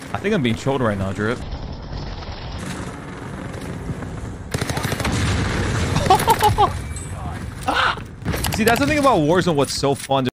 I think I'm being trolled right now, Drip. See, that's the thing about Warzone. What's so fun.